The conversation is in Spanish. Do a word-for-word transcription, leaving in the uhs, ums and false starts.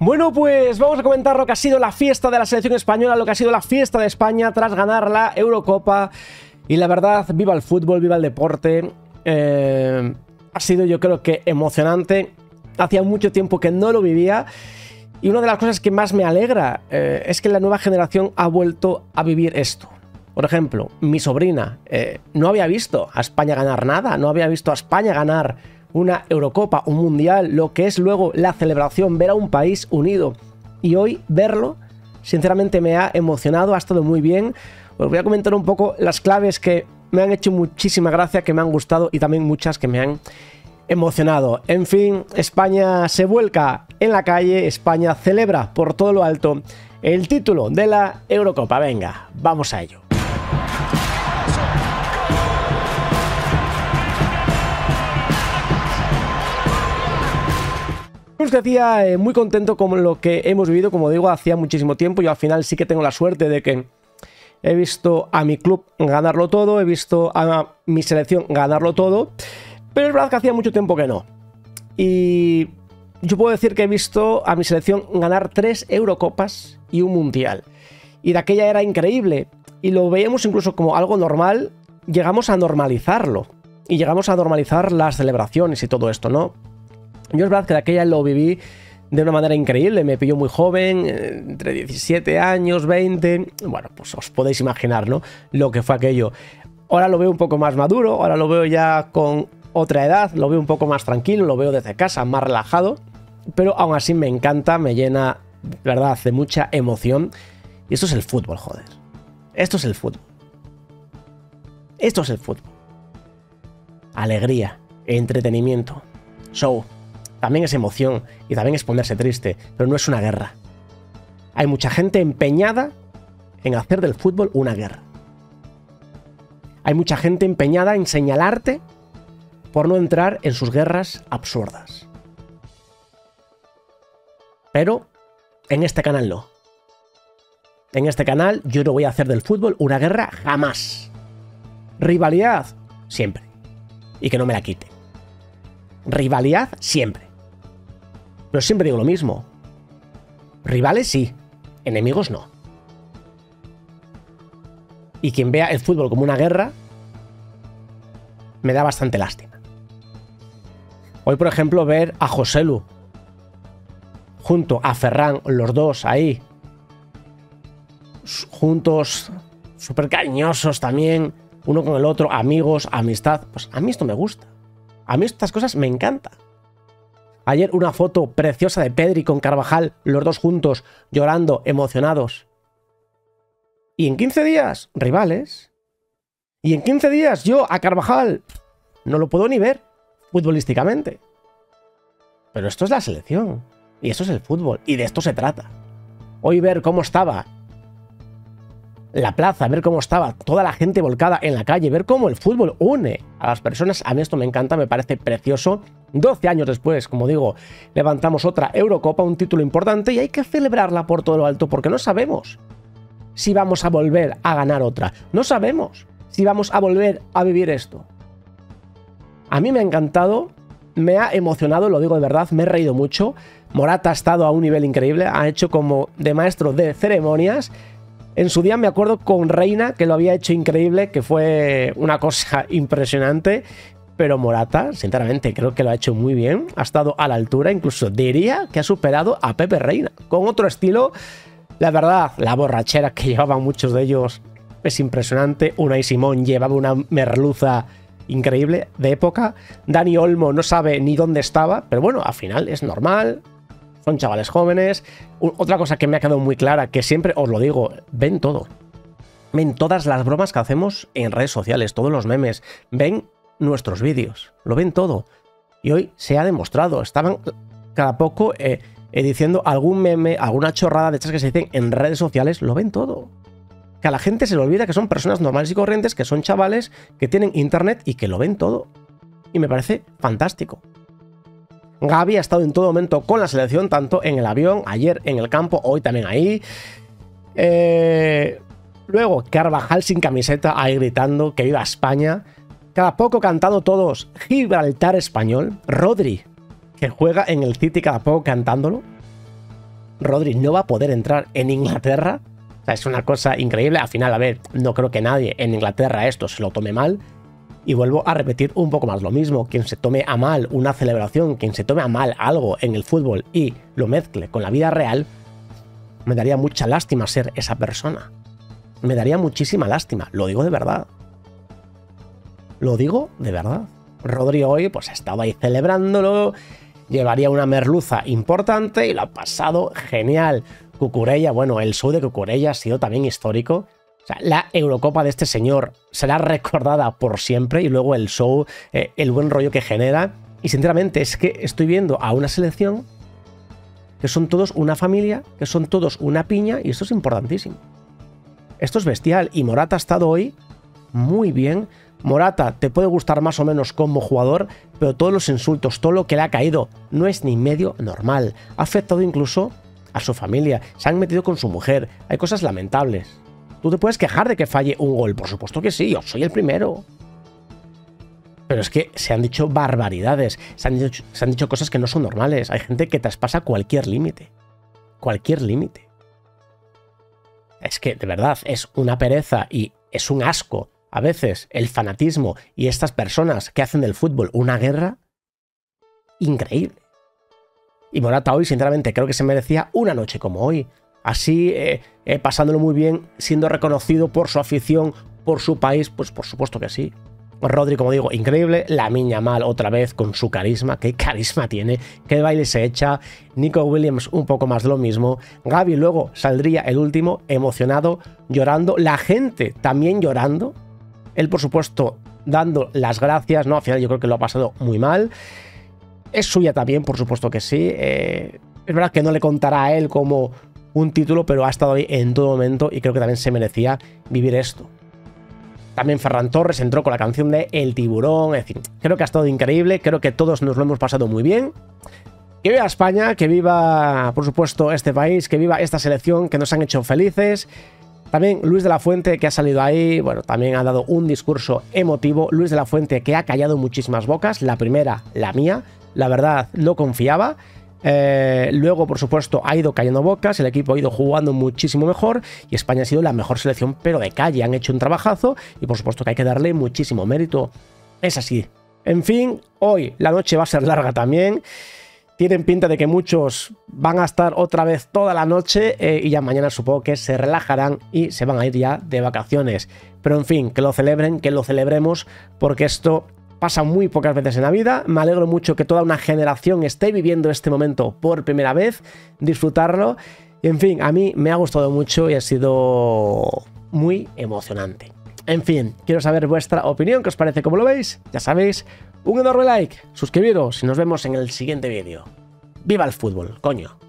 Bueno, pues vamos a comentar lo que ha sido la fiesta de la selección española, lo que ha sido la fiesta de España tras ganar la Eurocopa. Y la verdad, viva el fútbol, viva el deporte. Eh, ha sido, yo creo que emocionante. Hacía mucho tiempo que no lo vivía. Y una de las cosas que más me alegra eh, es que la nueva generación ha vuelto a vivir esto. Por ejemplo, mi sobrina eh, no había visto a España ganar nada, no había visto a España ganar una Eurocopa, un Mundial, lo que es luego la celebración, ver a un país unido. Y hoy verlo, sinceramente me ha emocionado, ha estado muy bien. Os voy a comentar un poco las claves que me han hecho muchísima gracia, que me han gustado y también muchas que me han emocionado. En fin, España se vuelca en la calle, España celebra por todo lo alto el título de la Eurocopa. Venga, vamos a ello. Os decía, eh, muy contento con lo que hemos vivido, como digo, hacía muchísimo tiempo. Yo al final sí que tengo la suerte de que he visto a mi club ganarlo todo, he visto a mi selección ganarlo todo, pero es verdad que hacía mucho tiempo que no. Y yo puedo decir que he visto a mi selección ganar tres Eurocopas y un Mundial. Y de aquella era increíble, y lo veíamos incluso como algo normal, llegamos a normalizarlo. Y llegamos a normalizar las celebraciones y todo esto, ¿no? Yo es verdad que de aquella lo viví de una manera increíble, me pilló muy joven, entre diecisiete años, veinte, bueno, pues os podéis imaginar, ¿no? Lo que fue aquello. Ahora lo veo un poco más maduro, ahora lo veo ya con otra edad, lo veo un poco más tranquilo, lo veo desde casa, más relajado, pero aún así me encanta, me llena, de verdad, de mucha emoción. Y esto es el fútbol, joder. Esto es el fútbol. Esto es el fútbol. Alegría, entretenimiento, show. También es emoción y también es ponerse triste, pero no es una guerra. Hay mucha gente empeñada en hacer del fútbol una guerra. Hay mucha gente empeñada en señalarte por no entrar en sus guerras absurdas. Pero en este canal no. En este canal yo no voy a hacer del fútbol una guerra jamás. Rivalidad, siempre. Y que no me la quite. Rivalidad, siempre. Pero siempre digo lo mismo. Rivales sí, enemigos no. Y quien vea el fútbol como una guerra, me da bastante lástima. Hoy, por ejemplo, ver a Joselu junto a Ferran, los dos ahí, juntos, súper cariñosos también, uno con el otro, amigos, amistad, pues a mí esto me gusta. A mí estas cosas me encantan. Ayer una foto preciosa de Pedri con Carvajal, los dos juntos, llorando, emocionados. Y en quince días, rivales. Y en quince días yo a Carvajal no lo puedo ni ver futbolísticamente. Pero esto es la selección. Y esto es el fútbol. Y de esto se trata. Hoy ver cómo estaba la plaza, ver cómo estaba toda la gente volcada en la calle, ver cómo el fútbol une a las personas, a mí esto me encanta, me parece precioso. doce años después, como digo, levantamos otra Eurocopa, un título importante, y hay que celebrarla por todo lo alto, porque no sabemos si vamos a volver a ganar otra. No sabemos si vamos a volver a vivir esto. A mí me ha encantado, me ha emocionado, lo digo de verdad, me he reído mucho. Morata ha estado a un nivel increíble, ha hecho como de maestro de ceremonias. En su día me acuerdo con Reina, que lo había hecho increíble, que fue una cosa impresionante. Pero Morata, sinceramente, creo que lo ha hecho muy bien. Ha estado a la altura, incluso diría que ha superado a Pepe Reina. Con otro estilo, la verdad, la borrachera que llevaban muchos de ellos es impresionante. Unai Simón llevaba una merluza increíble de época. Dani Olmo no sabe ni dónde estaba, pero bueno, al final es normal. Son chavales jóvenes. Otra cosa que me ha quedado muy clara, que siempre os lo digo, ven todo. Ven todas las bromas que hacemos en redes sociales, todos los memes. Ven nuestros vídeos, lo ven todo. Y hoy se ha demostrado. Estaban cada poco eh, eh, diciendo algún meme, alguna chorrada de estas que se dicen en redes sociales, lo ven todo. Que a la gente se le olvida que son personas normales y corrientes, que son chavales, que tienen internet y que lo ven todo. Y me parece fantástico. Gavi ha estado en todo momento con la selección, tanto en el avión, ayer en el campo, hoy también ahí. Eh, luego, Carvajal sin camiseta, ahí gritando que viva España. Cada poco cantando todos Gibraltar español. Rodri, que juega en el City, cada poco cantándolo. Rodri no va a poder entrar en Inglaterra. O sea, es una cosa increíble. Al final, a ver, no creo que nadie en Inglaterra esto se lo tome mal. Y vuelvo a repetir un poco más lo mismo. Quien se tome a mal una celebración, quien se tome a mal algo en el fútbol y lo mezcle con la vida real, me daría mucha lástima ser esa persona. Me daría muchísima lástima. Lo digo de verdad. Lo digo de verdad. Rodri hoy pues ha estado ahí celebrándolo. Llevaría una merluza importante y lo ha pasado genial. Cucurella, bueno, el show de Cucurella ha sido también histórico. O sea, la Eurocopa de este señor será recordada por siempre y luego el show, eh, el buen rollo que genera. Y sinceramente es que estoy viendo a una selección que son todos una familia, que son todos una piña y esto es importantísimo. Esto es bestial y Morata ha estado hoy muy bien. Morata te puede gustar más o menos como jugador, pero todos los insultos, todo lo que le ha caído no es ni medio normal. Ha afectado incluso a su familia, se han metido con su mujer, hay cosas lamentables. ¿Tú te puedes quejar de que falle un gol? Por supuesto que sí, yo soy el primero. Pero es que se han dicho barbaridades, se han dicho, se han dicho cosas que no son normales. Hay gente que traspasa cualquier límite. Cualquier límite. Es que, de verdad, es una pereza y es un asco. A veces el fanatismo y estas personas que hacen del fútbol una guerra increíble. Y Morata hoy, sinceramente, creo que se merecía una noche como hoy. Así, eh, eh, pasándolo muy bien, siendo reconocido por su afición, por su país, pues por supuesto que sí. Rodri, como digo, increíble. Lamine Yamal otra vez con su carisma. ¿Qué carisma tiene? ¿Qué baile se echa? Nico Williams un poco más de lo mismo. Gavi luego saldría el último, emocionado, llorando. La gente también llorando. Él, por supuesto, dando las gracias, ¿no? Al final yo creo que lo ha pasado muy mal. Es suya también, por supuesto que sí. Eh, es verdad que no le contará a él como un título, pero ha estado ahí en todo momento y creo que también se merecía vivir esto. También Ferran Torres entró con la canción de El Tiburón, es decir, creo que ha estado increíble, creo que todos nos lo hemos pasado muy bien. Que viva España, que viva, por supuesto, este país, que viva esta selección, que nos han hecho felices. También Luis de la Fuente, que ha salido ahí, bueno, también ha dado un discurso emotivo. Luis de la Fuente, que ha callado muchísimas bocas, la primera, la mía, la verdad, no confiaba. Eh, luego, por supuesto, ha ido cayendo bocas, el equipo ha ido jugando muchísimo mejor y España ha sido la mejor selección, pero de calle. Han hecho un trabajazo y por supuesto que hay que darle muchísimo mérito. Es así. En fin, hoy la noche va a ser larga también. Tienen pinta de que muchos van a estar otra vez toda la noche eh, y ya mañana supongo que se relajarán y se van a ir ya de vacaciones. Pero en fin, que lo celebren, que lo celebremos, porque esto pasa muy pocas veces en la vida. Me alegro mucho que toda una generación esté viviendo este momento por primera vez, disfrutarlo. Y en fin, a mí me ha gustado mucho y ha sido muy emocionante. En fin, quiero saber vuestra opinión, ¿qué os parece? ¿Cómo lo veis? Ya sabéis, un enorme like, suscribiros y nos vemos en el siguiente vídeo. ¡Viva el fútbol, coño!